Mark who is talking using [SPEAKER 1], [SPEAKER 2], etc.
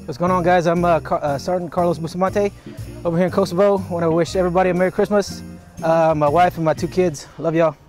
[SPEAKER 1] What's going on, guys? I'm Sergeant Carlos Bustamante over here in Kosovo. I want to wish everybody a Merry Christmas. My wife and my 2 kids. Love y'all.